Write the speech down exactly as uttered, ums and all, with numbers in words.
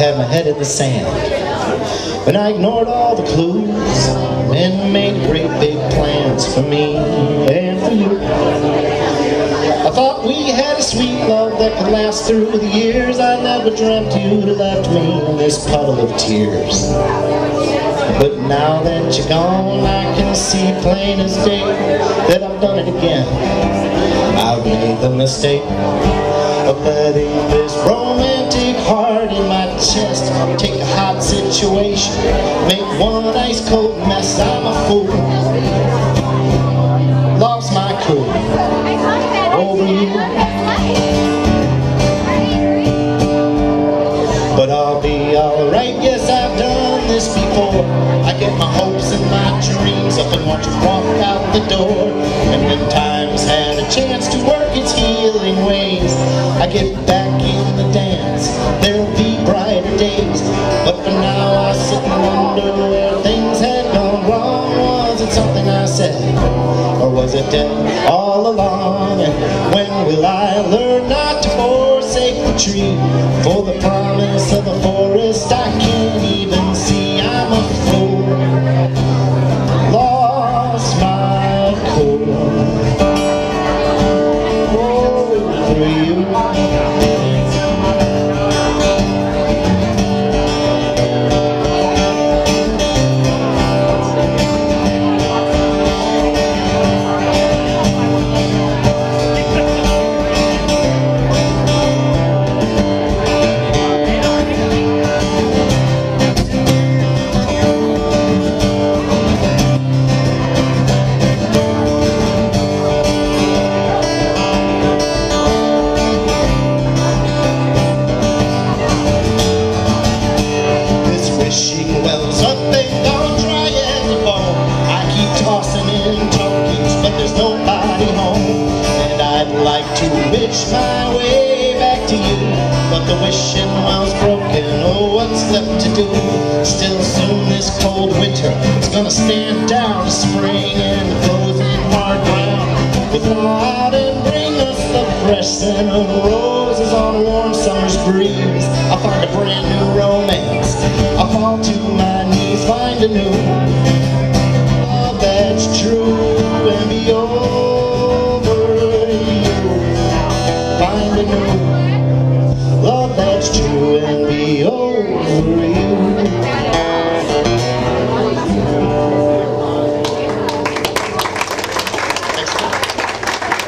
had my head in the sand. When I ignored all the clues and made great big plans for me and for you. I thought we had a sweet love that could last through the years. I never dreamt you'd have left me in this puddle of tears. But now that you're gone, I can see plain as day that I've done it again. I've made the mistake of letting this romantic heart in my chest take a hot situation, make one ice cold mess. I'm a fool, lost my cool over you. But I'll be alright, yes, I've done this before. I get my hopes and my dreams up and watch it walk out the door. And when time's had a chance to work its healing ways, I get back in the dance. There'll be brighter days. But for now I sit and wonder where things had gone wrong. Was it something I said, or was it dead all along? And when will I learn not to forsake the tree for the promise of a forest I can't even see? I'm a fool, lost my cool over you. Wish my way back to you, but the wishing well's broken. Oh, what's left to do? Still soon this cold winter is gonna stand down to spring, and the frozen hard ground will thaw out and bring us the fresh scent of roses on a warm summer's breeze. I'll find a brand new romance, I'll fall to my knees, find a new love that's true and be over you. Find a new